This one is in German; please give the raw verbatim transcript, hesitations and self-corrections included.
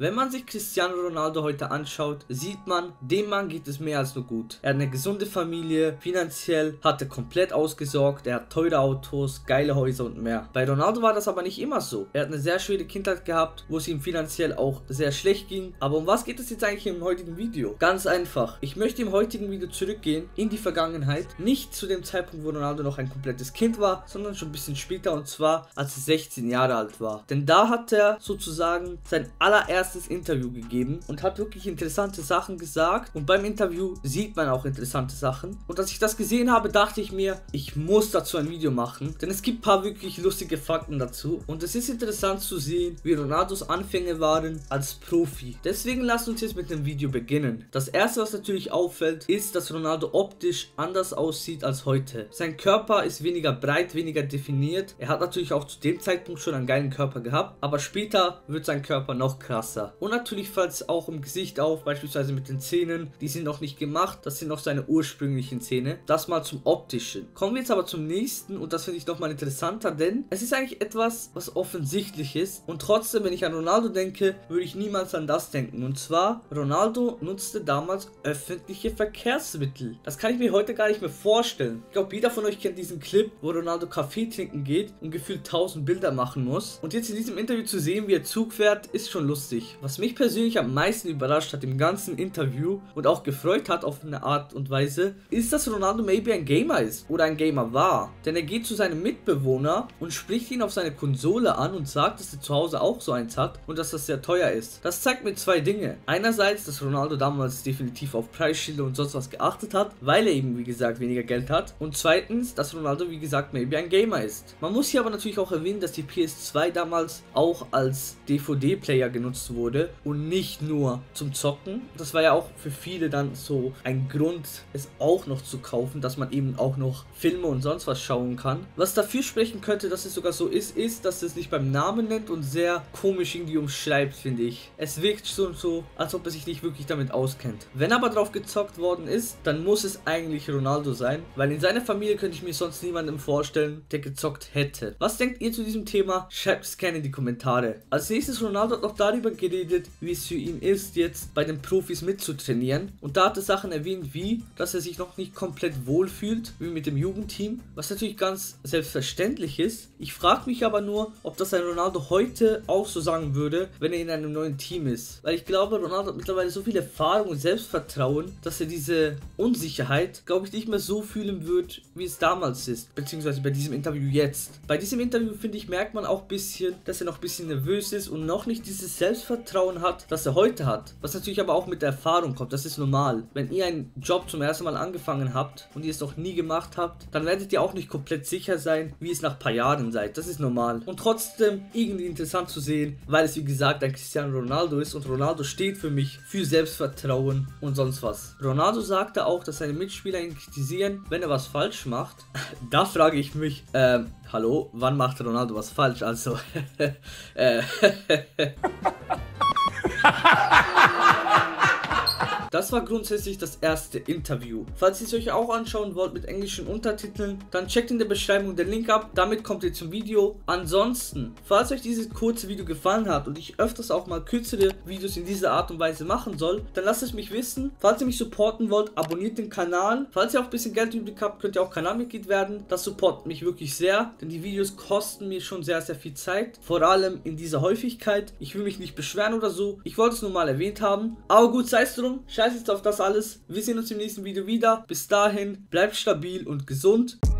Wenn man sich Cristiano Ronaldo heute anschaut, sieht man, dem Mann geht es mehr als nur gut. Er hat eine gesunde Familie, finanziell hat er komplett ausgesorgt, er hat teure Autos, geile Häuser und mehr. Bei Ronaldo war das aber nicht immer so. Er hat eine sehr schwere Kindheit gehabt, wo es ihm finanziell auch sehr schlecht ging. Aber um was geht es jetzt eigentlich im heutigen Video? Ganz einfach. Ich möchte im heutigen Video zurückgehen in die Vergangenheit. Nicht zu dem Zeitpunkt, wo Ronaldo noch ein komplettes Kind war, sondern schon ein bisschen später, und zwar als er sechzehn Jahre alt war. Denn da hat er sozusagen sein allererstes Interview gegeben und hat wirklich interessante Sachen gesagt. Und beim Interview sieht man auch interessante Sachen. Und als ich das gesehen habe, dachte ich mir, ich muss dazu ein Video machen. Denn es gibt ein paar wirklich lustige Fakten dazu. Und es ist interessant zu sehen, wie Ronaldos Anfänge waren als Profi. Deswegen lasst uns jetzt mit dem Video beginnen. Das erste, was natürlich auffällt, ist, dass Ronaldo optisch anders aussieht als heute. Sein Körper ist weniger breit, weniger definiert. Er hat natürlich auch zu dem Zeitpunkt schon einen geilen Körper gehabt, aber später wird sein Körper noch krasser. Und natürlich fällt es auch im Gesicht auf, beispielsweise mit den Zähnen. Die sind noch nicht gemacht, das sind noch seine ursprünglichen Zähne. Das mal zum Optischen. Kommen wir jetzt aber zum nächsten, und das finde ich nochmal interessanter, denn es ist eigentlich etwas, was offensichtlich ist. Und trotzdem, wenn ich an Ronaldo denke, würde ich niemals an das denken. Und zwar, Ronaldo nutzte damals öffentliche Verkehrsmittel. Das kann ich mir heute gar nicht mehr vorstellen. Ich glaube, jeder von euch kennt diesen Clip, wo Ronaldo Kaffee trinken geht und gefühlt tausend Bilder machen muss. Und jetzt in diesem Interview zu sehen, wie er Zug fährt, ist schon lustig. Was mich persönlich am meisten überrascht hat im ganzen Interview und auch gefreut hat auf eine Art und Weise, ist, dass Ronaldo maybe ein Gamer ist oder ein Gamer war. Denn er geht zu seinem Mitbewohner und spricht ihn auf seine Konsole an und sagt, dass er zu Hause auch so eins hat und dass das sehr teuer ist. Das zeigt mir zwei Dinge. Einerseits, dass Ronaldo damals definitiv auf Preisschilder und sonst was geachtet hat, weil er eben, wie gesagt, weniger Geld hat. Und zweitens, dass Ronaldo, wie gesagt, maybe ein Gamer ist. Man muss hier aber natürlich auch erwähnen, dass die P S zwei damals auch als D V D-Player genutzt wurde und nicht nur zum Zocken. Das war ja auch für viele dann so ein Grund, es auch noch zu kaufen, dass man eben auch noch Filme und sonst was schauen kann. Was dafür sprechen könnte, dass es sogar so ist, ist, dass es nicht beim Namen nennt und sehr komisch irgendwie umschreibt, finde ich. Es wirkt schon so, als ob er sich nicht wirklich damit auskennt. Wenn aber drauf gezockt worden ist, dann muss es eigentlich Ronaldo sein, weil in seiner Familie könnte ich mir sonst niemanden vorstellen, der gezockt hätte. Was denkt ihr zu diesem Thema? Schreibt es gerne in die Kommentare. Als nächstes, Ronaldo hat noch darüber geredet, wie es für ihn ist, jetzt bei den Profis mitzutrainieren. Und da hat er Sachen erwähnt, wie, dass er sich noch nicht komplett wohlfühlt, wie mit dem Jugendteam, was natürlich ganz selbstverständlich ist. Ich frage mich aber nur, ob das ein Ronaldo heute auch so sagen würde, wenn er in einem neuen Team ist. Weil ich glaube, Ronaldo hat mittlerweile so viel Erfahrung und Selbstvertrauen, dass er diese Unsicherheit, glaube ich, nicht mehr so fühlen wird, wie es damals ist. Beziehungsweise bei diesem Interview jetzt. Bei diesem Interview, finde ich, merkt man auch ein bisschen, dass er noch ein bisschen nervös ist und noch nicht dieses Selbstvertrauen hat, das er heute hat. Was natürlich aber auch mit der Erfahrung kommt. Das ist normal. Wenn ihr einen Job zum ersten Mal angefangen habt und ihr es noch nie gemacht habt, dann werdet ihr auch nicht komplett sicher sein, wie es nach ein paar Jahren seid. Das ist normal. Und trotzdem irgendwie interessant zu sehen, weil es wie gesagt ein Cristiano Ronaldo ist und Ronaldo steht für mich für Selbstvertrauen und sonst was. Ronaldo sagte auch, dass seine Mitspieler ihn kritisieren, wenn er was falsch macht. Da frage ich mich, ähm, hallo, wann macht Ronaldo was falsch? Also, äh, das war grundsätzlich das erste Interview. Falls ihr es euch auch anschauen wollt mit englischen Untertiteln, dann checkt in der Beschreibung den Link ab. Damit kommt ihr zum Video. Ansonsten, falls euch dieses kurze Video gefallen hat und ich öfters auch mal kürzere Videos in dieser Art und Weise machen soll, dann lasst es mich wissen. Falls ihr mich supporten wollt, abonniert den Kanal. Falls ihr auch ein bisschen Geld übrig habt, könnt ihr auch Kanalmitglied werden. Das supportet mich wirklich sehr, denn die Videos kosten mir schon sehr, sehr viel Zeit. Vor allem in dieser Häufigkeit. Ich will mich nicht beschweren oder so. Ich wollte es nur mal erwähnt haben. Aber gut, sei es drum. Scheiß jetzt auf das alles. Wir sehen uns im nächsten Video wieder. Bis dahin, bleibt stabil und gesund.